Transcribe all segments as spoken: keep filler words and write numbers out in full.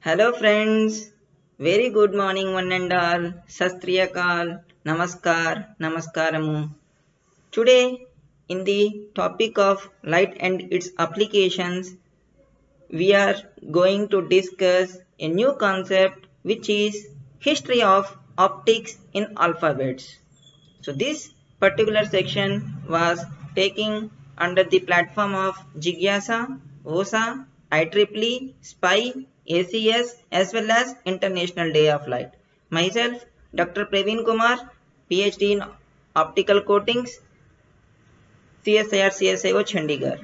Hello friends, very good morning one and all. Sastriyakal, Namaskar, Namaskaramu. Today in the topic of light and its applications, we are going to discuss a new concept which is history of optics in alphabets. So this particular section was taking under the platform of Jigyasa, O S A, I triple E, SPY, A C S as well as International Day of Light. Myself, Doctor Praveen Kumar, PhD in Optical Coatings, C S I R C S I O Chandigarh.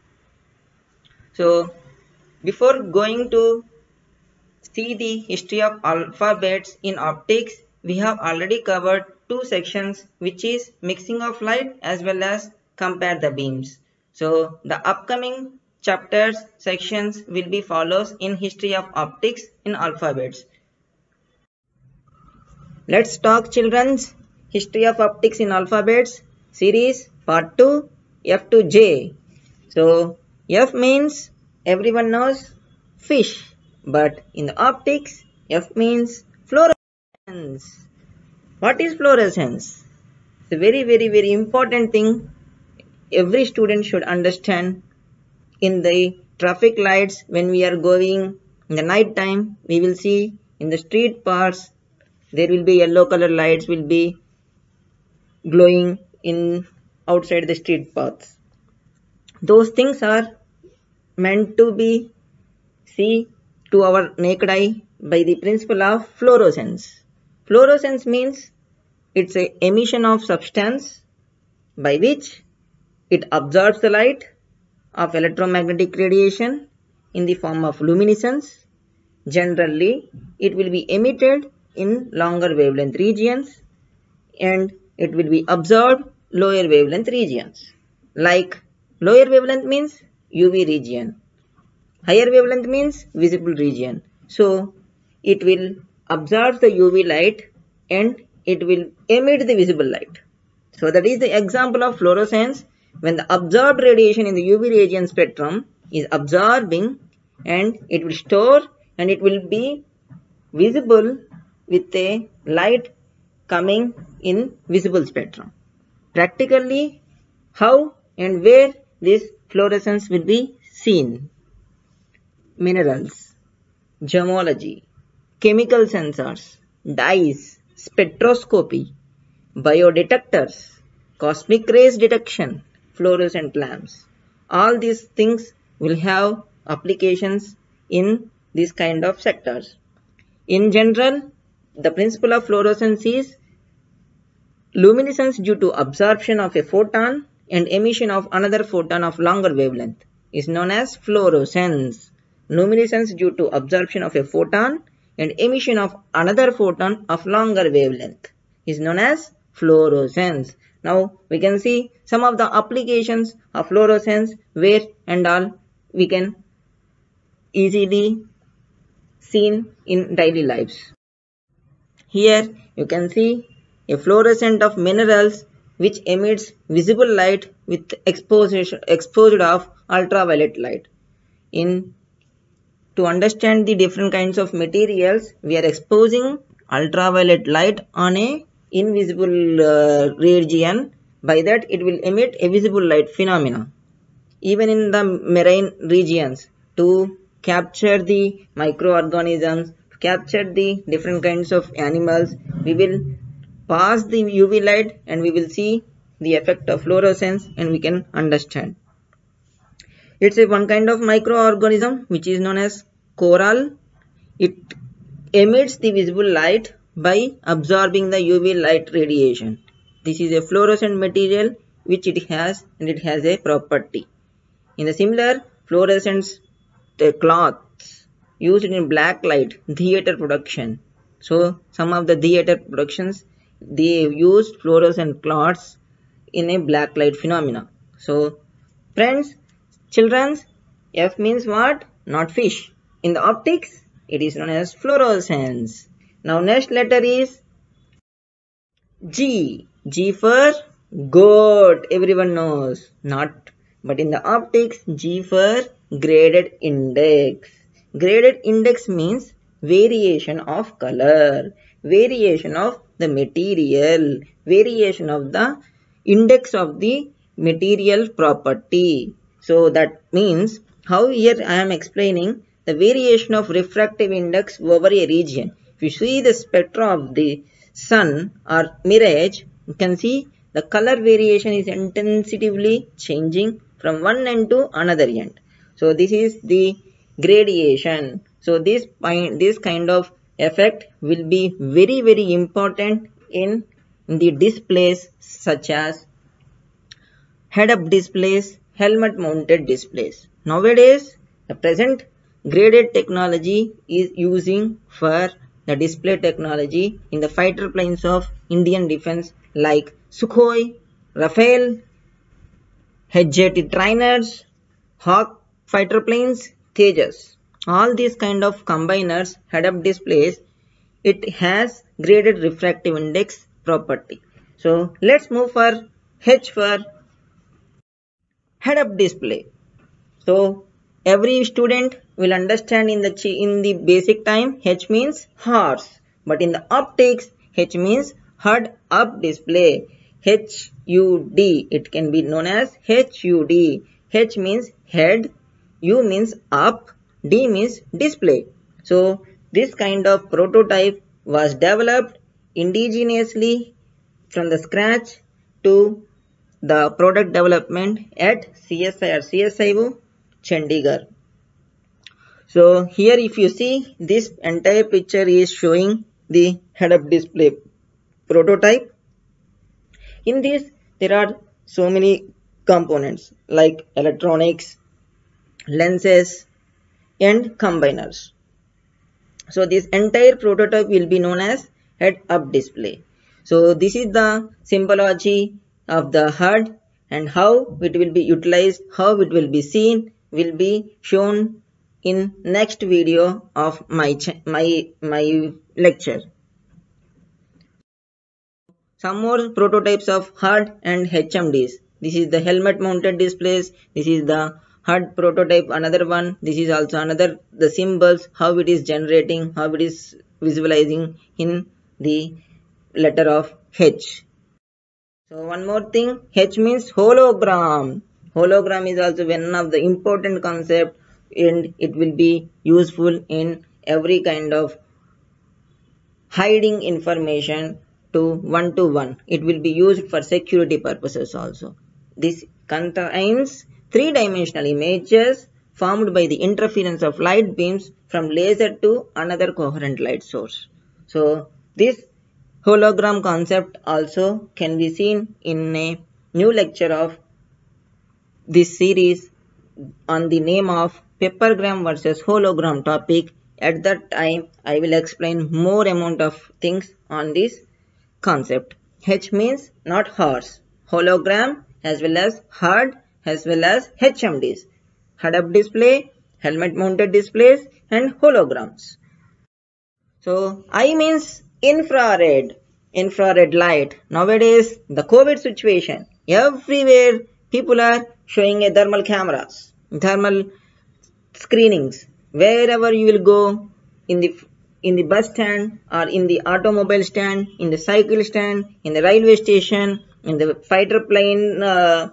So before going to see the history of alphabets in optics, we have already covered two sections, which is mixing of light as well as compare the beams. So the upcoming chapters sections will be follows in history of optics in alphabets. Let's talk children's history of optics in alphabets series part two F to J. So F means everyone knows fish, but in the optics F means fluorescence. What is fluorescence? It's a very very very important thing every student should understand. In the traffic lights, when we are going in the night time, we will see in the street parts there will be yellow color lights will be glowing in outside the street paths. Those things are meant to be see to our naked eye by the principle of fluorescence. Fluorescence means it's a emission of substance by which it absorbs the light of electromagnetic radiation in the form of luminescence. Generally, it will be emitted in longer wavelength regions and it will be absorbed lower wavelength regions. Like lower wavelength means U V region, higher wavelength means visible region. So it will absorb the U V light and it will emit the visible light. So that is the example of fluorescence, when the absorbed radiation in the U V region spectrum is absorbing and it will store and it will be visible with a light coming in visible spectrum. Practically, how and where this fluorescence will be seen? Minerals, gemology, chemical sensors, dyes, spectroscopy, biodetectors, cosmic rays detection, fluorescent lamps. All these things will have applications in this kind of sectors. In general, the principle of fluorescence is luminescence due to absorption of a photon and emission of another photon of longer wavelength is known as fluorescence. Luminescence due to absorption of a photon and emission of another photon of longer wavelength is known as fluorescence. Now we can see some of the applications of fluorescence where and all we can easily seen in daily lives. Here you can see a fluorescent of minerals which emits visible light with exposure exposure of ultraviolet light. In to understand the different kinds of materials, we are exposing ultraviolet light on a invisible uh, region. By that it will emit a visible light phenomena. Even in the marine regions, to capture the microorganisms, to capture the different kinds of animals, we will pass the U V light and we will see the effect of fluorescence and we can understand. It's a one kind of microorganism which is known as coral. It emits the visible light by absorbing the U V light radiation. This is a fluorescent material which it has and it has a property. In the similar fluorescence the cloths used in black light theater production. So some of the theater productions they use fluorescent cloths in a black light phenomena. So friends, children, F means what? Not fish. In the optics, it is known as fluorescence. Now next letter is G. G for goat. Everyone knows. Not. But in the optics, G for graded index. Graded index means variation of color, variation of the material, variation of the index of the material property. So that means how here I am explaining the variation of refractive index over a region. If you see the spectra of the sun or mirage, you can see the color variation is intensively changing from one end to another end. So this is the gradation. So this this kind of effect will be very very important in the displays such as head-up displays, helmet-mounted displays. Nowadays, the present graded technology is using for the display technology in the fighter planes of Indian defense like Sukhoi, Rafale, H J T trainers, Hawk fighter planes, Tejas. All these kind of combiners, head-up displays, it has graded refractive index property. So let's move for H for head-up display. So every student will understand in the in the basic time H means horse, but in the optics H means head-up display. H U D, it can be known as H U D. H means head, U means up, D means display. So this kind of prototype was developed indigenously from the scratch to the product development at C S I or C S I O Chandigarh. So here if you see, this entire picture is showing the head-up display prototype. In this there are so many components like electronics, lenses and combiners. So this entire prototype will be known as head-up display. So this is the symbology of the H U D and how it will be utilized, how it will be seen, will be shown in next video of my my my lecture. Some more prototypes of H U D and H M Ds. This is the helmet mounted displays. This is the H U D prototype, another one. This is also another, the symbols, how it is generating, how it is visualizing in the letter of H. So one more thing, H means hologram. Hologram is also one of the important concept and it will be useful in every kind of hiding information to one to one. It will be used for security purposes also. This contains three-dimensional images formed by the interference of light beams from laser to another coherent light source. So this hologram concept also can be seen in a new lecture of this series on the name of peppergram versus hologram topic. At that time I will explain more amount of things on this concept. H means not horse, hologram as well as H U D as well as H M Ds, head-up display, helmet mounted displays and holograms. So I means infrared, infrared light. Nowadays the COVID situation, everywhere people are showing a thermal cameras, thermal screenings. Wherever you will go, in the in the bus stand or in the automobile stand, in the cycle stand, in the railway station, in the fighter plane, uh,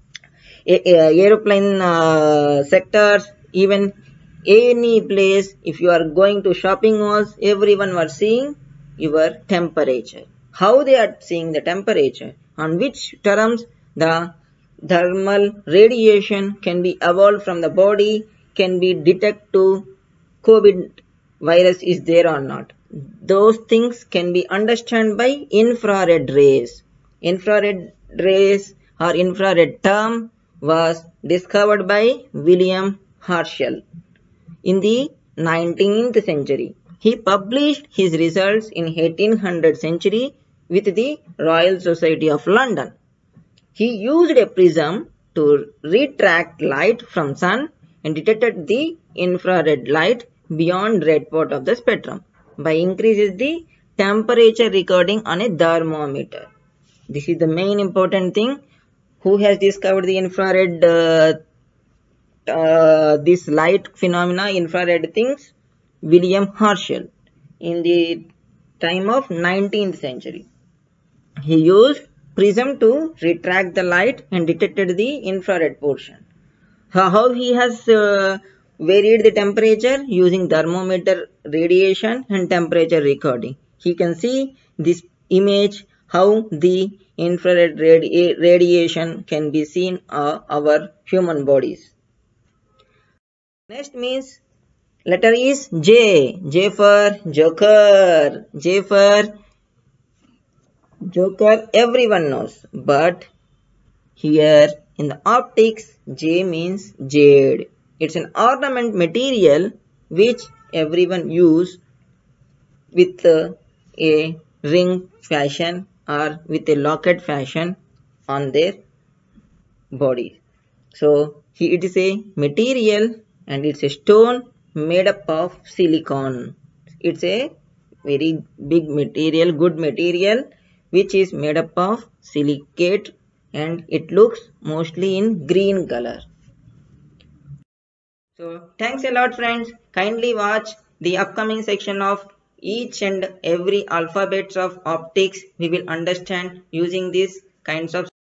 aeroplane uh, sectors, even any place, if you are going to shopping malls, everyone was seeing your temperature. How they are seeing the temperature? On which terms the thermal radiation can be evolved from the body, can be detected to COVID virus is there or not. Those things can be understood by infrared rays. Infrared rays or infrared term was discovered by William Herschel in the nineteenth century. He published his results in eighteen hundred century with the Royal Society of London. He used a prism to retract light from sun and detected the infrared light beyond red part of the spectrum by increases the temperature recording on a thermometer. This is the main important thing. Who has discovered the infrared uh, uh, this light phenomena, infrared things? William Herschel in the time of nineteenth century. He used prism to retract the light and detected the infrared portion. How he has uh, varied the temperature using thermometer radiation and temperature recording. He can see this image how the infrared radi radiation can be seen on uh, our human bodies. Next means letter is J. J for Joker. J for Joker everyone knows, but here in the optics, J means jade. It's an ornament material which everyone use with uh, a ring fashion or with a locket fashion on their body. So it is a material and it's a stone made up of silicon. It's a very big material, good material which is made up of silicate and it looks mostly in green color. So thanks a lot friends. Kindly watch the upcoming section of each and every alphabets of optics. We will understand using these kinds of